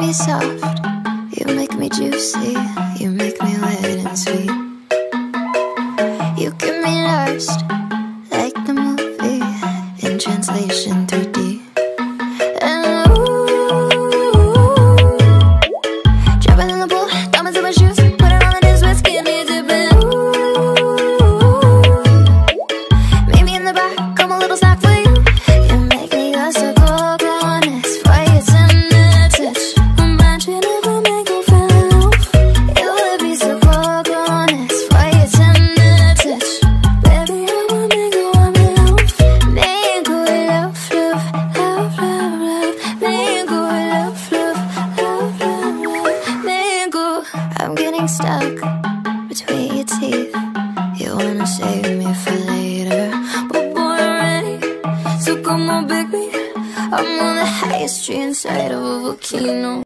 me soft, you make me juicy, you make me wet and sweet. You give me lost, like the movie, in translation 3D. And ooh, jumping in the pool, diamonds in my shoes, put it on the news with skinny dipping. Ooh, meet me in the bar, come a little snack for you. You make me go so cold, honest, for your tender touch. Imagine if I make you feel love, it would be so cold, honest, for your tender touch. Baby, I will make you want me love. Make you love, love, love, love, love. Make you love, love, love, love, love. Make you. I'm getting stuck between your teeth. You wanna save me for later, but boy, I'm ready. So come on, baby. I'm on the highest tree inside of a volcano.